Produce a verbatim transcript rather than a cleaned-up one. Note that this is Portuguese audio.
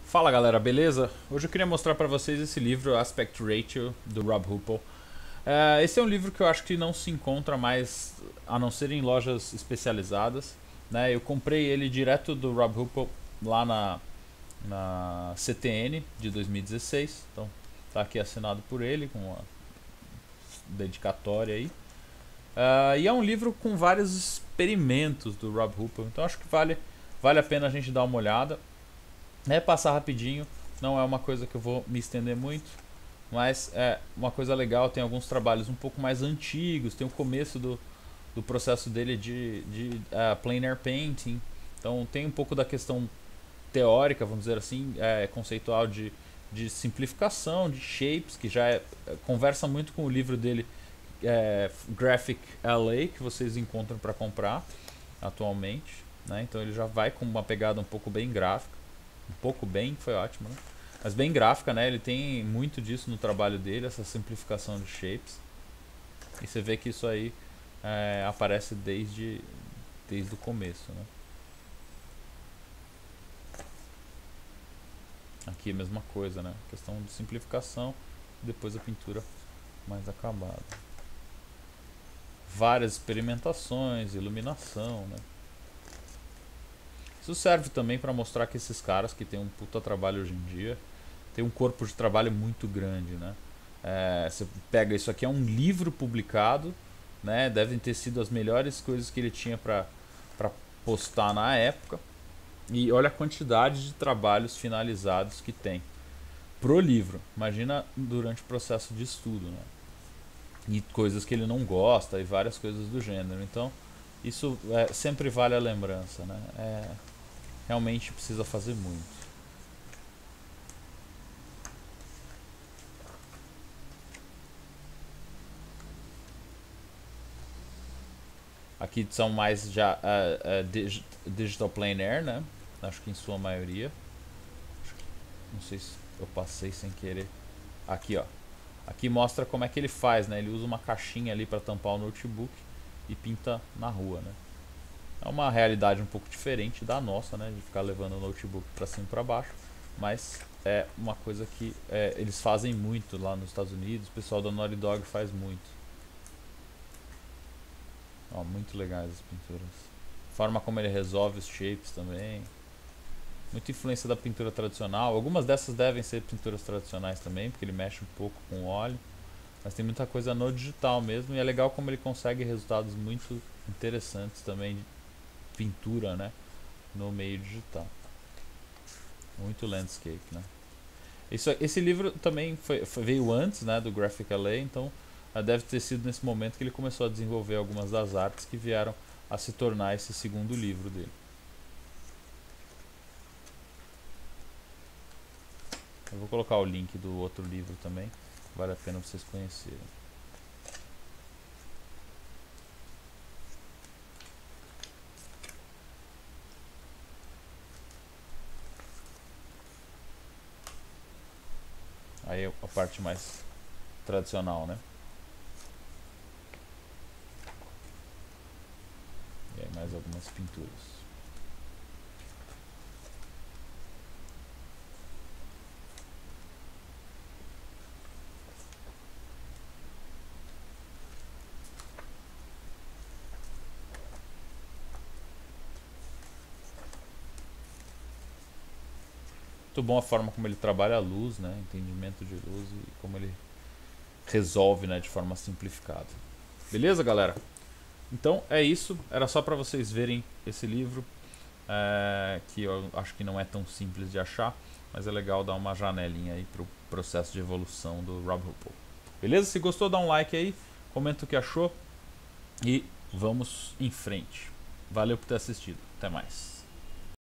Fala galera, beleza? Hoje eu queria mostrar para vocês esse livro Aspect Ratio do Rob Huppel. É, esse é um livro que eu acho que não se encontra mais a não ser em lojas especializadas, né? Eu comprei ele direto do Rob Huppel lá na, na C T N de dois mil e dezesseis, então tá aqui assinado por ele com uma dedicatória aí. É, e é um livro com vários experimentos do Rob Huppel, então acho que vale, vale a pena a gente dar uma olhada. É passar rapidinho, não é uma coisa que eu vou me estender muito, mas é uma coisa legal. Tem alguns trabalhos um pouco mais antigos, tem o começo do, do processo dele de, de uh, planar painting, então tem um pouco da questão teórica, vamos dizer assim, é, conceitual de, de simplificação, de shapes, que já é, conversa muito com o livro dele, é, Graphic L A, que vocês encontram para comprar atualmente, né? Então ele já vai com uma pegada um pouco bem gráfica. Um pouco bem, foi ótimo, né? Mas bem gráfica, né? Ele tem muito disso no trabalho dele, essa simplificação de shapes. E você vê que isso aí é, aparece desde, desde o começo, né? Aqui a mesma coisa, né? Questão de simplificação, depois a pintura mais acabada. Várias experimentações, iluminação, né? Isso serve também para mostrar que esses caras que tem um puta trabalho hoje em dia tem um corpo de trabalho muito grande, né? É, você pega isso aqui, é um livro publicado, né? Devem ter sido as melhores coisas que ele tinha para para postar na época. E olha a quantidade de trabalhos finalizados que tem pro livro. Imagina durante o processo de estudo, né? E coisas que ele não gosta e várias coisas do gênero. Então isso é, sempre vale a lembrança, né? É, realmente precisa fazer muito. Aqui são mais já uh, uh, dig digital plein air, né? Acho que em sua maioria. Não sei se eu passei sem querer. Aqui, ó. Aqui mostra como é que ele faz, né? Ele usa uma caixinha ali para tampar o notebook e pinta na rua, né? É uma realidade um pouco diferente da nossa, né? De ficar levando o notebook para cima e para baixo. Mas é uma coisa que é, eles fazem muito lá nos Estados Unidos. O pessoal da Naughty Dog faz muito. Ó, muito legais as pinturas. A forma como ele resolve os shapes também. Muita influência da pintura tradicional. Algumas dessas devem ser pinturas tradicionais também, porque ele mexe um pouco com óleo. Mas tem muita coisa no digital mesmo. E é legal como ele consegue resultados muito interessantes também de pintura, né? No meio digital. Muito landscape, né? Isso, esse livro também foi, foi, veio antes, né, do Graphic L A, então deve ter sido nesse momento que ele começou a desenvolver algumas das artes que vieram a se tornar esse segundo livro dele. Eu vou colocar o link do outro livro também, vale a pena vocês conhecerem. Aí é a parte mais tradicional, né? E aí mais algumas pinturas. Muito bom a forma como ele trabalha a luz, né? Entendimento de luz e como ele resolve, né, de forma simplificada. Beleza, galera? Então é isso. Era só para vocês verem esse livro, é, que eu acho que não é tão simples de achar, mas é legal dar uma janelinha aí pro processo de evolução do Rob Huppel. Beleza? Se gostou, dá um like aí, comenta o que achou e vamos em frente. Valeu por ter assistido. Até mais.